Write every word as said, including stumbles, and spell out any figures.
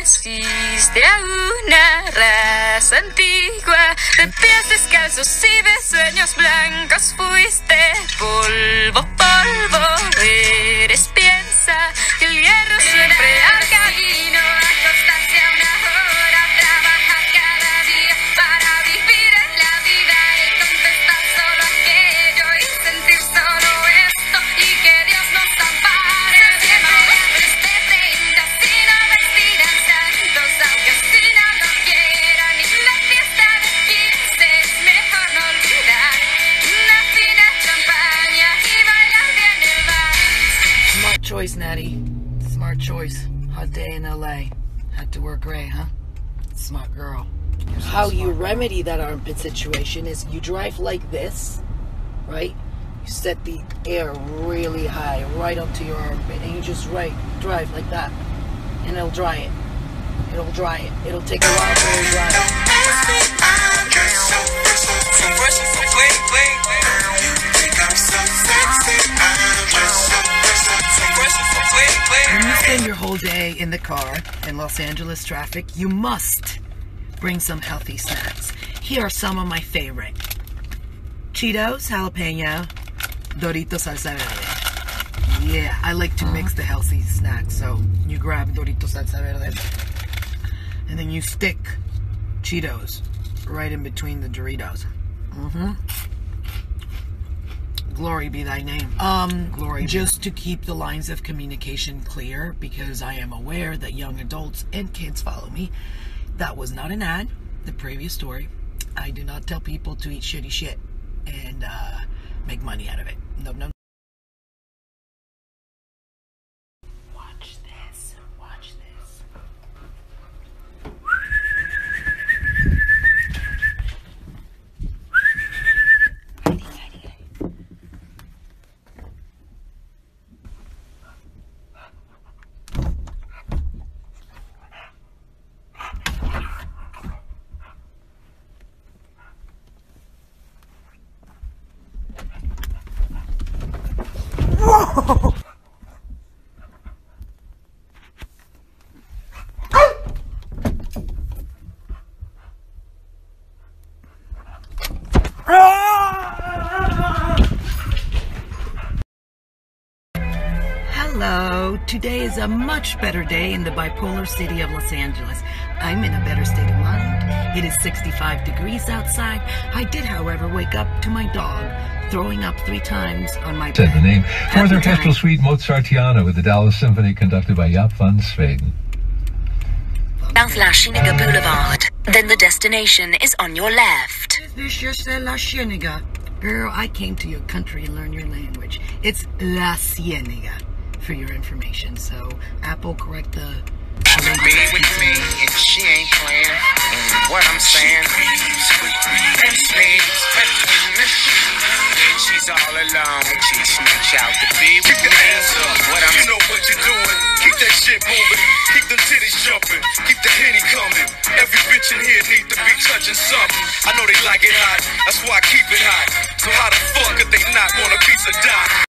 Naciste a una raza antigua de pies descalzos y de sueños blancos. Fuiste polvo, polvo eres. Piensa que el hierro siempre alcalino. Acostarse a una hora, trabajar cada día para vivir en la vida y contestar solo aquello y sentir solo esto y que Dios nos ampare. Siempre antes de treinta, si no vestirán santos, aunque si no lo quieran. Y la fiesta de quince es mejor no olvidar una fina champaña y bailar bien el vals. Smart choice, Natty. Smart choice. Hot day in L A. Had to work gray, huh? Smart girl. So How smart. You remedy that armpit situation is you drive like this, right? You set the air really high, right up to your armpit, and you just right drive like that, and it'll dry it. It'll dry it. It'll take a while, but it'll dry it. When you spend your whole day in the car in Los Angeles traffic, you must bring some healthy snacks. Here are some of my favorite. Cheetos, jalapeno, Doritos salsa verde. Yeah, I like to mix the healthy snacks. So you grab Doritos salsa verde, and then you stick Cheetos right in between the Doritos. Mm-hmm. Glory be thy name. Um, Glory just to keep the lines of communication clear, because I am aware that young adults and kids follow me. That was not an ad. The previous story. I do not tell people to eat shitty shit and uh, make money out of it. No, no. Watch this. Watch this. Whoa! Hello, today is a much better day in the bipolar city of Los Angeles. I'm in a better state of mind. It is sixty-five degrees outside. I did, however, wake up to my dog throwing up three times on my bed. Said the name. Fourth Orchestral Suite Mozartiana with the Dallas Symphony conducted by Jaap van Zweden. South La Cienega Boulevard. Then the destination is on your left. This just La Cienega. Girl, I came to your country and learned your language. It's La Cienega, for your information. So, Apple, correct the... Be with me, and she ain't playing. And what I'm saying, she's all alone. She sneaks out to be with me. What I'm, you know what you're doing. Keep that shit moving. Keep them titties jumping. Keep the Henny coming. Every bitch in here need to be touching something. I know they like it hot. That's why I keep it hot. So how the fuck if they not want a piece of dot?